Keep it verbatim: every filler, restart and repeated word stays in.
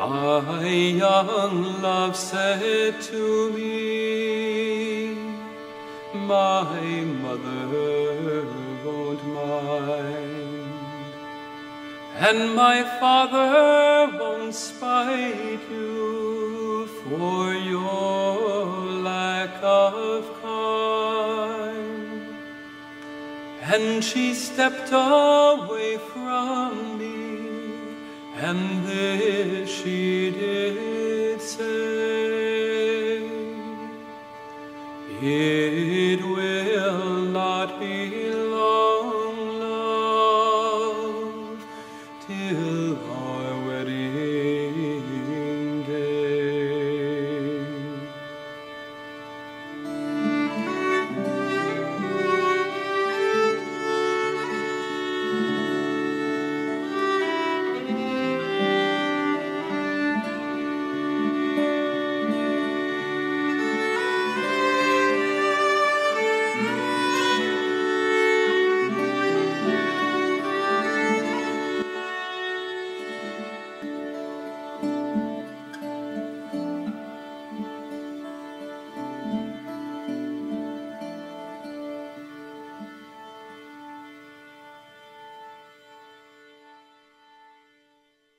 My young love said to me, my mother won't mind, and my father won't spite you for your lack of kind. And she stepped away from me, and this she did say, it will not be